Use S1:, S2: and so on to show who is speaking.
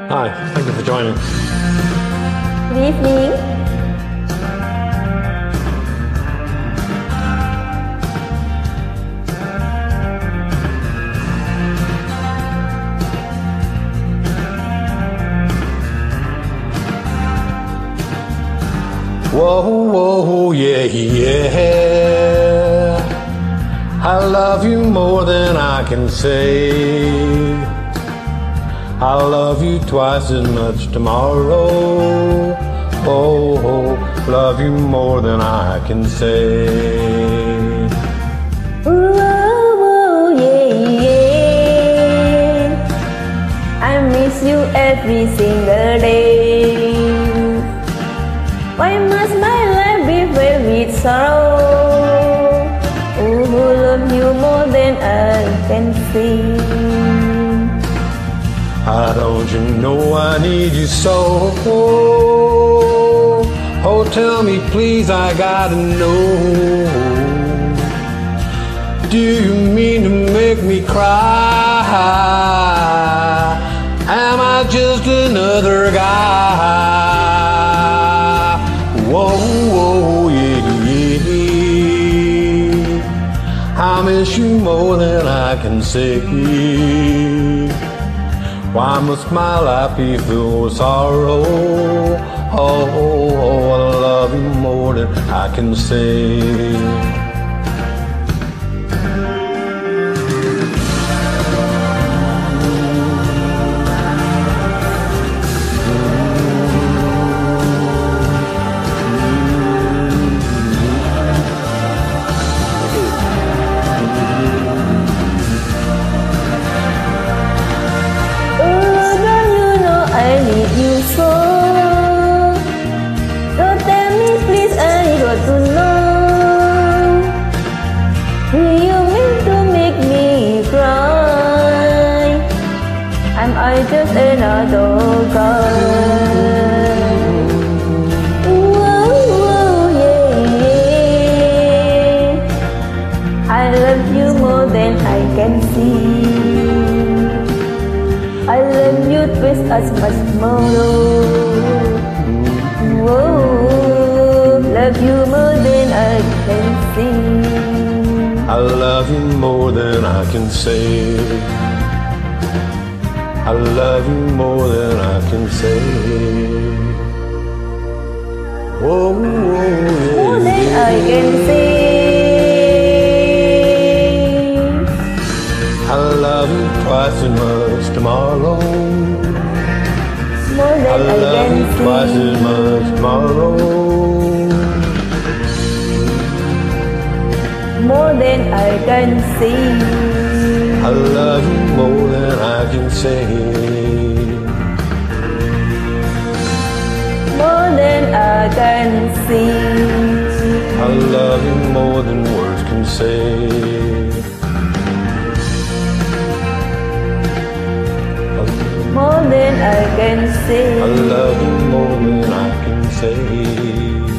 S1: Hi, thank you for joining.
S2: Good evening.
S1: Whoa, whoa, yeah, yeah. I love you more than I can say. I'll love you twice as much tomorrow. Oh, love you more than I can say.
S2: Ooh, yeah, yeah. I miss you every single day. Why must my life be filled with sorrow? Oh, love you more than I can see.
S1: Don't you know I need you so? Oh, tell me please, I gotta know. Do you mean to make me cry? Am I just another guy? Whoa, whoa, yeah, yeah. I miss you more than I can say. Why must my life be filled with sorrow? Oh, I love you more than I can say.
S2: I just another girl. Whoa, yeah, yeah. I love you more than I can see. I love you twice as much more. Whoa, love you more than I can see.
S1: I love you more than I can say. I love you more than I can say. Whoa, whoa, yeah,
S2: more than I can say.
S1: I love you twice as much tomorrow.
S2: More than I
S1: love you
S2: can
S1: twice as much tomorrow.
S2: More than I can see.
S1: I love you more than I can say.
S2: More than I can see.
S1: I love you more than words can say.
S2: More than I can say.
S1: I love you more than I can say.